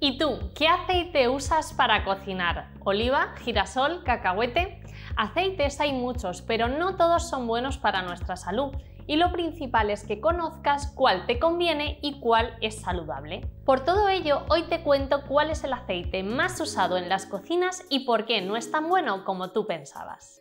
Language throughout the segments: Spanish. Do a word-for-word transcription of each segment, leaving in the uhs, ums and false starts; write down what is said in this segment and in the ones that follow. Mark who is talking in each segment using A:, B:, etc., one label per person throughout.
A: ¿Y tú, qué aceite usas para cocinar? ¿Oliva, girasol, cacahuete? Aceites hay muchos, pero no todos son buenos para nuestra salud. Y lo principal es que conozcas cuál te conviene y cuál es saludable. Por todo ello, hoy te cuento cuál es el aceite más usado en las cocinas y por qué no es tan bueno como tú pensabas.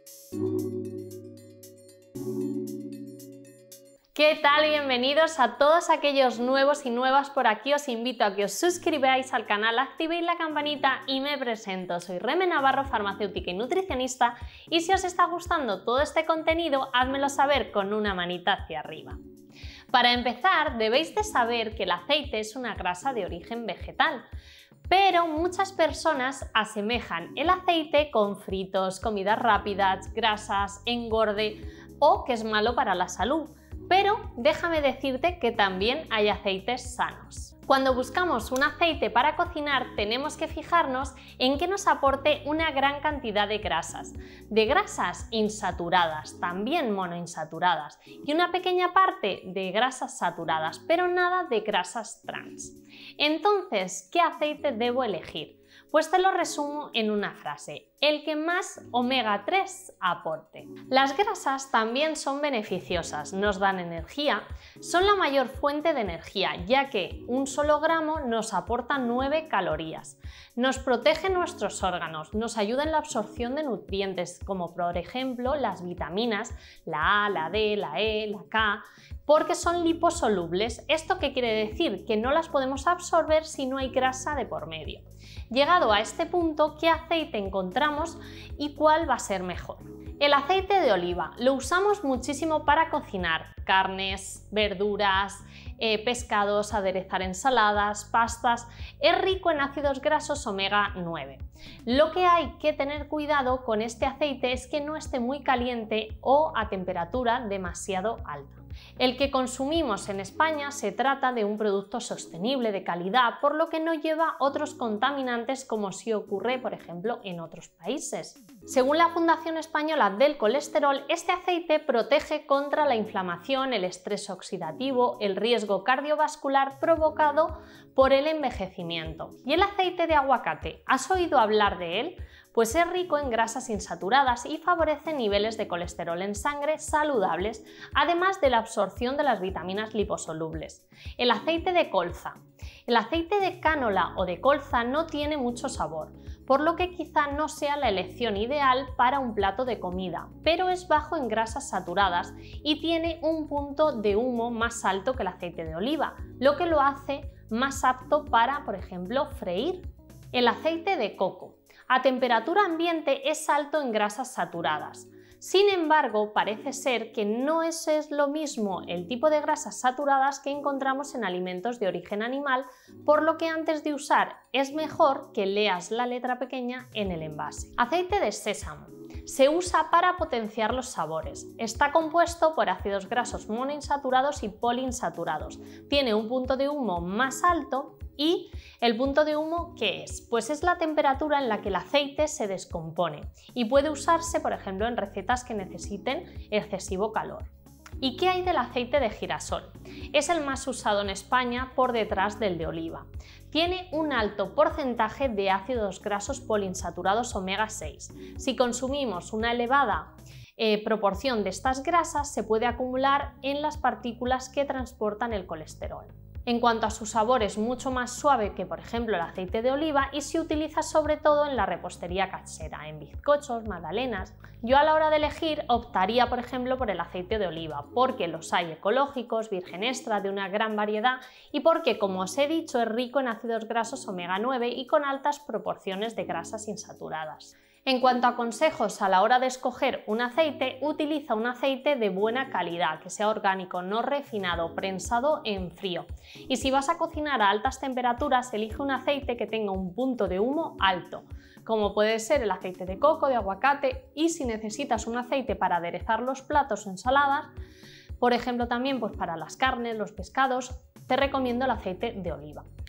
A: ¿Qué tal? Bienvenidos a todos aquellos nuevos y nuevas por aquí. Os invito a que os suscribáis al canal, activéis la campanita y me presento. Soy Reme Navarro, farmacéutica y nutricionista, y si os está gustando todo este contenido, házmelo saber con una manita hacia arriba. Para empezar, debéis de saber que el aceite es una grasa de origen vegetal, pero muchas personas asemejan el aceite con fritos, comidas rápidas, grasas, engorde o que es malo para la salud. Pero déjame decirte que también hay aceites sanos. Cuando buscamos un aceite para cocinar tenemos que fijarnos en que nos aporte una gran cantidad de grasas, de grasas insaturadas, también monoinsaturadas, y una pequeña parte de grasas saturadas, pero nada de grasas trans. Entonces, ¿qué aceite debo elegir? Pues te lo resumo en una frase: el que más omega tres aporte. Las grasas también son beneficiosas, nos dan energía, son la mayor fuente de energía, ya que un solo gramo nos aporta nueve calorías. Nos protege nuestros órganos, nos ayuda en la absorción de nutrientes, como por ejemplo las vitaminas, la A, la D, la E, la K, porque son liposolubles. ¿Esto qué quiere decir? Que no las podemos absorber si no hay grasa de por medio. Llegado a este punto, ¿qué aceite encontramos y cuál va a ser mejor? El aceite de oliva lo usamos muchísimo para cocinar carnes, verduras, eh, pescados, aderezar ensaladas, pastas. Es rico en ácidos grasos omega nueve. Lo que hay que tener cuidado con este aceite es que no esté muy caliente o a temperatura demasiado alta. El que consumimos en España se trata de un producto sostenible, de calidad, por lo que no lleva otros contaminantes como sí ocurre, por ejemplo, en otros países. Según la Fundación Española del Colesterol, este aceite protege contra la inflamación, el estrés oxidativo, el riesgo cardiovascular provocado por el envejecimiento. ¿Y el aceite de aguacate? ¿Has oído hablar de él? Pues es rico en grasas insaturadas y favorece niveles de colesterol en sangre saludables, además de la absorción de las vitaminas liposolubles. El aceite de colza. El aceite de cánola o de colza no tiene mucho sabor, por lo que quizá no sea la elección ideal para un plato de comida, pero es bajo en grasas saturadas y tiene un punto de humo más alto que el aceite de oliva, lo que lo hace más apto para, por ejemplo, freír. El aceite de coco. A temperatura ambiente es alto en grasas saturadas. Sin embargo, parece ser que no es, es lo mismo el tipo de grasas saturadas que encontramos en alimentos de origen animal, por lo que antes de usar es mejor que leas la letra pequeña en el envase. Aceite de sésamo. Se usa para potenciar los sabores. Está compuesto por ácidos grasos monoinsaturados y poliinsaturados. Tiene un punto de humo más alto. ¿Y el punto de humo qué es? Pues es la temperatura en la que el aceite se descompone y puede usarse, por ejemplo, en recetas que necesiten excesivo calor. ¿Y qué hay del aceite de girasol? Es el más usado en España por detrás del de oliva. Tiene un alto porcentaje de ácidos grasos poliinsaturados omega seis. Si consumimos una elevada eh, proporción de estas grasas, se puede acumular en las partículas que transportan el colesterol. En cuanto a su sabor, es mucho más suave que, por ejemplo, el aceite de oliva y se utiliza sobre todo en la repostería casera, en bizcochos, magdalenas. Yo a la hora de elegir optaría, por ejemplo, por el aceite de oliva, porque los hay ecológicos, virgen extra, de una gran variedad, y porque, como os he dicho, es rico en ácidos grasos omega nueve y con altas proporciones de grasas insaturadas. En cuanto a consejos a la hora de escoger un aceite, utiliza un aceite de buena calidad, que sea orgánico, no refinado, prensado en frío. Y si vas a cocinar a altas temperaturas, elige un aceite que tenga un punto de humo alto, como puede ser el aceite de coco, de aguacate, y si necesitas un aceite para aderezar los platos o ensaladas, por ejemplo también pues para las carnes, los pescados, te recomiendo el aceite de oliva.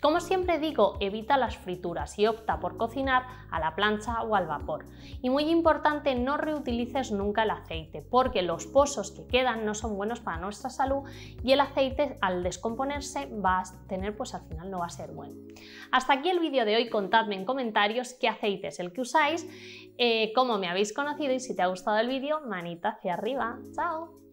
A: Como siempre digo, evita las frituras y opta por cocinar a la plancha o al vapor. Y muy importante, no reutilices nunca el aceite, porque los pozos que quedan no son buenos para nuestra salud y el aceite al descomponerse va a tener, pues al final no va a ser bueno. Hasta aquí el vídeo de hoy. Contadme en comentarios qué aceite es el que usáis, eh, cómo me habéis conocido y si te ha gustado el vídeo, manita hacia arriba. ¡Chao!